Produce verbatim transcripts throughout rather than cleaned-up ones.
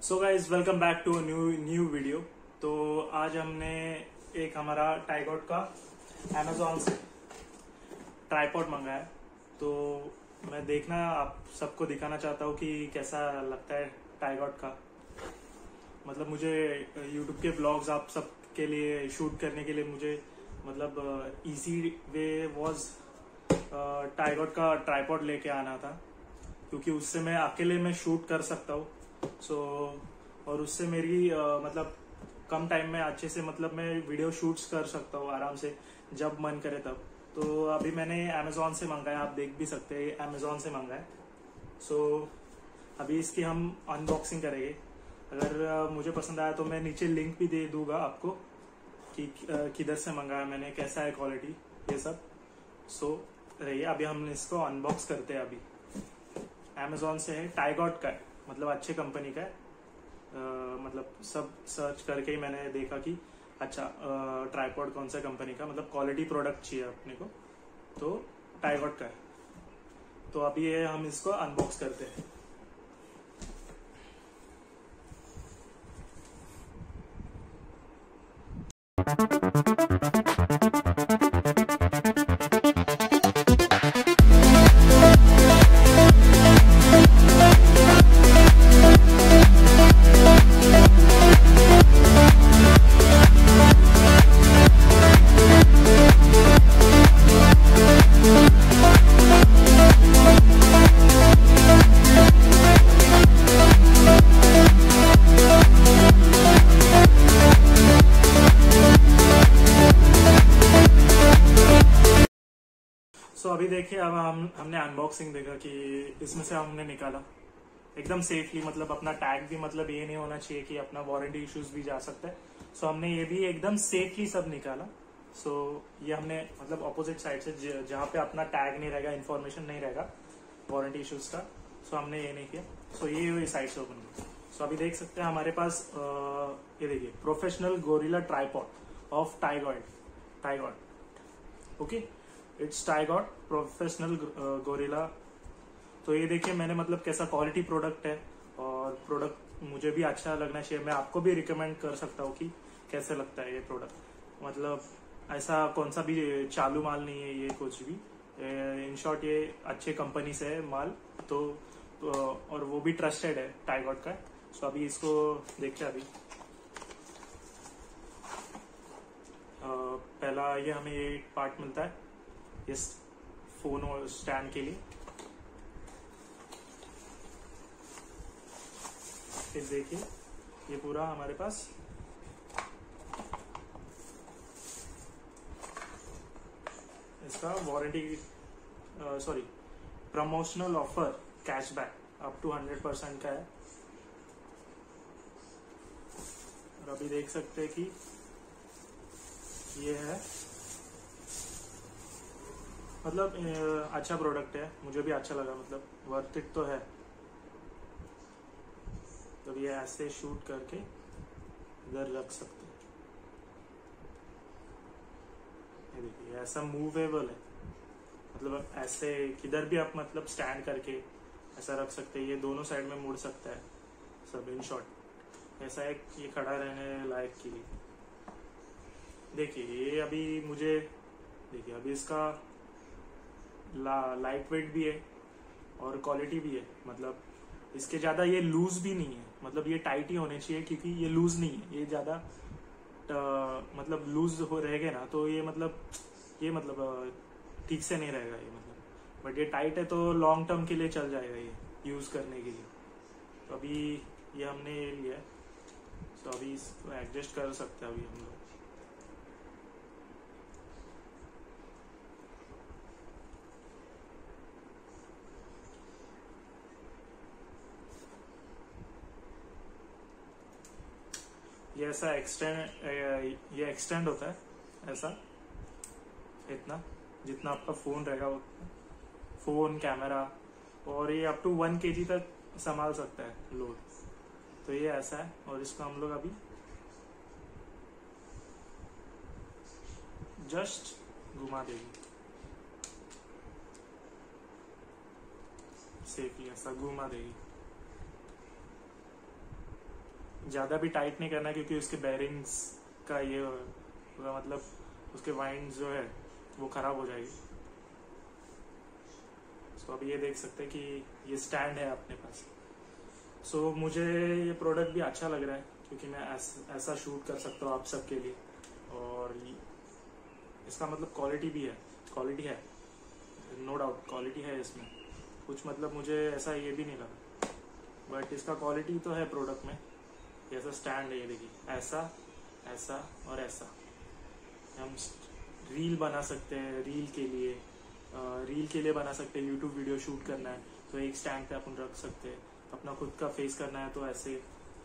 So guys welcome back to new new video. तो आज हमने एक हमारा टाइगॉट का अमेजोन से ट्राइपॉड मंगाया है। तो मैं देखना आप सबको दिखाना चाहता हूँ कि कैसा लगता है टाइगॉट का। मतलब मुझे यूट्यूब के ब्लॉग्स आप सब के लिए शूट करने के लिए मुझे मतलब इजी वे वाज टाइगॉट का ट्राइपॉड लेके आना था, क्योंकि उससे मैं अकेले में शूट कर सकता हूँ। सो so, और उससे मेरी आ, मतलब कम टाइम में अच्छे से मतलब मैं वीडियो शूट्स कर सकता हूँ आराम से, जब मन करे तब। तो अभी मैंने अमेजोन से मंगाया, आप देख भी सकते हैं अमेजोन से मंगाया। सो so, अभी इसकी हम अनबॉक्सिंग करेंगे। अगर आ, मुझे पसंद आया तो मैं नीचे लिंक भी दे दूंगा आपको कि किधर से मंगाया मैंने, कैसा है क्वालिटी, ये सब। सो so, रहिए अभी हम इसको अनबॉक्स करते हैं। अभी अमेजोन से है, टाइगॉट का है, मतलब अच्छे कंपनी का है। uh, मतलब सब सर्च करके ही मैंने देखा कि अच्छा ट्राइपॉड कौन सा कंपनी का, मतलब क्वालिटी प्रोडक्ट चाहिए अपने को, तो टाइगॉट का है। तो अभी ये हम इसको अनबॉक्स करते हैं। तो अभी देखिए, अब हम हमने अनबॉक्सिंग देखा कि इसमें से हमने निकाला एकदम सेफली, मतलब अपना टैग भी, मतलब ये नहीं होना चाहिए कि अपना वारंटी इश्यूज भी जा सकता है। सो हमने ये भी एकदम सेफली सब निकाला। सो ये हमने मतलब ऑपोजिट साइड से, जहाँ पे अपना टैग नहीं रहेगा, इन्फॉर्मेशन नहीं रहेगा वारंटी इश्यूज का, सो हमने ये नहीं किया। सो ये साइड से ओपन किया। सो अभी देख सकते हैं हमारे पास आ, ये देखिए, professional gorilla tripod of Tygot Tygot okay, it's Tygot professional gorilla. तो ये देखिए मैंने मतलब कैसा क्वालिटी प्रोडक्ट है, और प्रोडक्ट मुझे भी अच्छा लगना चाहिए। मैं आपको भी रिकमेंड कर सकता हूँ कि कैसे लगता है ये प्रोडक्ट। मतलब ऐसा कौन सा भी चालू माल नहीं है ये, कुछ भी। इन शॉर्ट ये अच्छे कंपनी से है माल, तो, तो और वो भी ट्रस्टेड है टाइगॉट का। सो अभी इसको देखते हैं। अभी आ, पहला ये हमें ये पार्ट मिलता है इस फोन और स्टैंड के लिए। फिर देखिए ये पूरा हमारे पास इसका warranty, sorry promotional offer cashback up to hundred percent का है। और अभी देख सकते हैं कि ये है, मतलब अच्छा प्रोडक्ट है, मुझे भी अच्छा लगा, मतलब वर्थ इट तो है। तो ये ऐसे शूट करके इधर रख सकते हैं। ये देखिए ऐसा मूवेबल है, मतलब ऐसे किधर भी आप मतलब स्टैंड करके ऐसा रख सकते हैं। ये दोनों साइड में मुड़ सकता है सब। इन शॉर्ट ऐसा है कि ये खड़ा रहने लायक के लिए। देखिए ये अभी मुझे, देखिए अभी इसका ला, लाइट वेट भी है और क्वालिटी भी है। मतलब इसके ज्यादा ये लूज भी नहीं है, मतलब ये टाइट ही होने चाहिए, क्योंकि ये लूज नहीं है। ये ज्यादा मतलब लूज हो रहेगा ना तो ये मतलब ये मतलब ठीक से नहीं रहेगा ये, मतलब। बट ये टाइट है तो लॉन्ग टर्म के लिए चल जाएगा ये यूज करने के लिए। तो अभी ये हमने ये लिया है। तो अभी इसको एडजस्ट कर सकते हैं अभी हम लोग। ये ऐसा एक्सटेंड ये एक्सटेंड होता है ऐसा, इतना जितना आपका फोन रहेगा उतना, फोन कैमरा, और ये अप टू वन केजी तक संभाल सकता है लोड। तो ये ऐसा है, और इसको हम लोग अभी जस्ट घुमा देंगे सेफली, ऐसा घुमा देगी। ज़्यादा भी टाइट नहीं करना क्योंकि उसके बेरिंग्स का ये होगा, मतलब उसके वाइंड जो है वो ख़राब हो जाएगी। सो so, अब ये देख सकते हैं कि ये स्टैंड है अपने पास। सो so, मुझे ये प्रोडक्ट भी अच्छा लग रहा है क्योंकि मैं ऐस, ऐसा शूट कर सकता हूँ आप सबके लिए, और इसका मतलब क्वालिटी भी है, क्वालिटी है नो डाउट, क्वालिटी है इसमें कुछ, मतलब मुझे ऐसा ये भी नहीं लगा, बट इसका क्वालिटी तो है प्रोडक्ट में। ऐसा स्टैंड है, ये देखिए, ऐसा ऐसा और ऐसा हम रील बना सकते हैं, रील के लिए रील के लिए बना सकते हैं। यूट्यूब वीडियो शूट करना है तो एक स्टैंड पे अपन रख सकते हैं, अपना खुद का फेस करना है तो ऐसे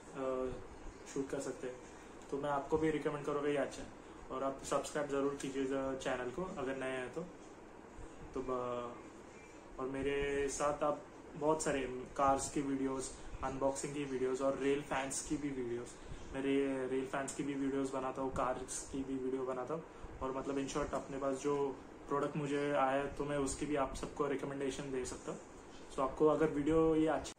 शूट कर सकते हैं। तो मैं आपको भी रिकमेंड करूँगा, ये अच्छा है। और आप सब्सक्राइब ज़रूर कीजिए चैनल को अगर नए हैं तो तो और मेरे साथ आप बहुत सारे कार्स की वीडियोस, अनबॉक्सिंग की वीडियोस और रेल फैंस की भी वीडियोस, मेरे रेल फैंस की भी वीडियोस बनाता हूँ, कार्स की भी वीडियो बनाता हूँ, और मतलब इन शॉर्ट अपने पास जो प्रोडक्ट मुझे आया तो मैं उसकी भी आप सबको रिकमेंडेशन दे सकता हूँ। सो आपको अगर वीडियो ये अच्छी,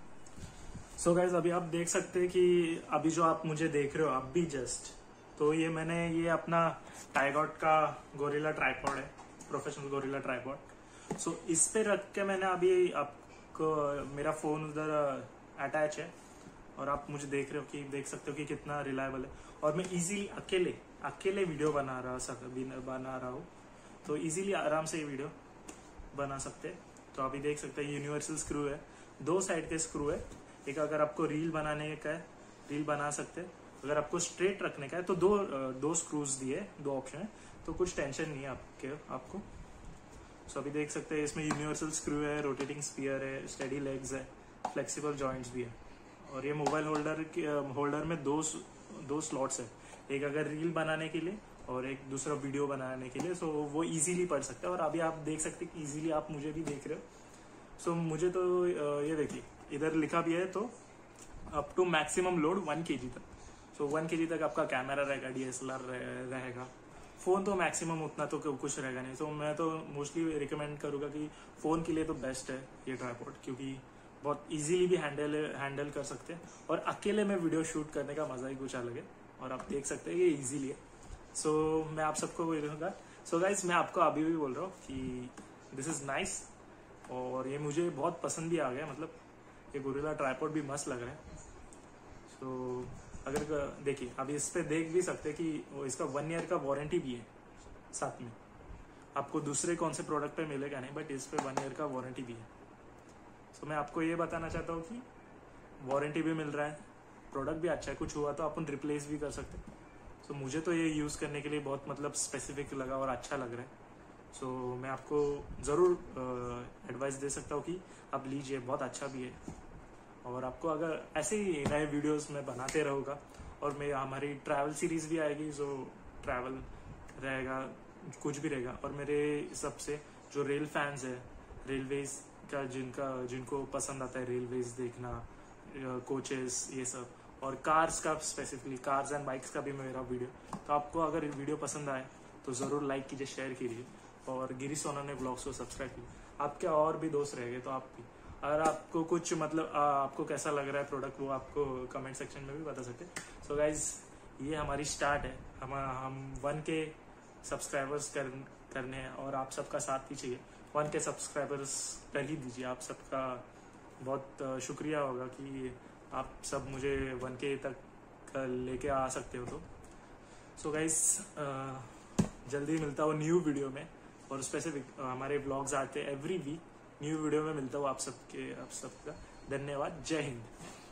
सो गाइज अभी आप देख सकते हैं कि अभी जो आप मुझे देख रहे हो आप भी जस्ट, तो ये मैंने ये अपना टाइगॉट का गोरिल्ला ट्राइपॉड है, प्रोफेशनल गोरिल्ला ट्राइपॉड। सो इस पे रख के मैंने अभी आपको, मेरा फोन उधर अटैच है और आप मुझे देख रहे हो कि देख सकते हो कि कितना रिलायबल है, और मैं इजीली अकेले अकेले वीडियो बना रहा सक बना रहा हूँ, तो इजीली आराम से ये वीडियो बना सकते हैं। तो अभी देख सकते हैं यूनिवर्सल स्क्रू है, दो साइड के स्क्रू है, एक अगर आपको रील बनाने का है रील बना सकते हैं, अगर आपको स्ट्रेट रखने का है तो दो दो स्क्रूज दिए, दो ऑप्शन है, तो कुछ टेंशन नहीं है आपके आपको। सो अभी देख सकते हैं इसमें यूनिवर्सल स्क्रू है, रोटेटिंग स्पीयर है, स्टेडी लेग्स है, फ्लेक्सिबल जॉइंट्स भी है, और ये मोबाइल होल्डर के होल्डर में दो दो स्लॉट्स है, एक अगर रील बनाने के लिए और एक दूसरा वीडियो बनाने के लिए। सो वो इजीली पढ़ सकते हैं, और अभी आप देख सकते हैं कि इजीली आप मुझे भी देख रहे हो। सो मुझे तो ये देखिए इधर लिखा भी है, तो up to maximum load one K G तक। सो वन के जी तक आपका कैमरा रहेगा, डी एस एल आर रहेगा, फ़ोन तो मैक्सिमम उतना तो कुछ रहेगा नहीं। तो मैं तो मोस्टली रिकमेंड करूँगा कि फ़ोन के लिए तो बेस्ट है ये ट्राइपॉड, क्योंकि बहुत इजीली भी हैंडल हैंडल कर सकते हैं, और अकेले में वीडियो शूट करने का मज़ा ही कुछ अलग है, और आप देख सकते हैं ये इजीली है। सो so, मैं आप सबको बोलूँगा, सो गाइज मैं आपको अभी भी बोल रहा हूँ कि दिस इज़ नाइस, और ये मुझे बहुत पसंद भी आ गया, मतलब ये गोरिल्ला ट्राइपॉड भी मस्त लग रहा है। सो so, अगर देखिए अभी इस पर देख भी सकते हैं कि इसका वन ईयर का वारंटी भी है साथ में, आपको दूसरे कौन से प्रोडक्ट पे मिलेगा नहीं, बट इस पे वन ईयर का वारंटी भी है। सो so, मैं आपको ये बताना चाहता हूँ कि वारंटी भी मिल रहा है, प्रोडक्ट भी अच्छा है, कुछ हुआ तो अपन रिप्लेस भी कर सकते हैं। सो so, मुझे तो ये यूज़ करने के लिए बहुत मतलब स्पेसिफिक लगा और अच्छा लग रहा है। सो so, मैं आपको ज़रूर एडवाइस दे सकता हूँ कि आप लीजिए, बहुत अच्छा भी है, और आपको अगर ऐसे ही नए वीडियोस में बनाते रहूँगा, और मैं हमारी ट्रैवल सीरीज़ भी आएगी, जो ट्रैवल रहेगा, कुछ भी रहेगा, और मेरे सबसे जो रेल फैंस है, रेलवेज का जिनका जिनको पसंद आता है रेलवेज देखना, कोचेस ये सब, और कार्स का स्पेसिफिकली कार्स एंड बाइक्स का भी मेरा वीडियो, तो आपको अगर वीडियो पसंद आए तो ज़रूर लाइक कीजिए, शेयर कीजिए, और गिरी सोनाने ब्लॉग्स को सब्सक्राइब कीजिए। आपके और भी दोस्त रहेंगे तो आप भी, अगर आपको कुछ मतलब आ, आपको कैसा लग रहा है प्रोडक्ट, वो आपको कमेंट सेक्शन में भी बता सकते हैं। सो गाइज ये हमारी स्टार्ट है, हम हम वन के सब्सक्राइबर्स कर करने हैं, और आप सबका साथ भी चाहिए। वन के सब्सक्राइबर्स कर ही दीजिए, आप सबका बहुत शुक्रिया होगा कि आप सब मुझे वन के तक लेके आ सकते हो। तो सो गाइज जल्दी मिलता हूँ न्यू वीडियो में, और स्पेसिफिक हमारे ब्लॉग्स आते हैं एवरी वीक, न्यू वीडियो में मिलता हूँ आप सबके आप सबका। धन्यवाद, जय हिंद।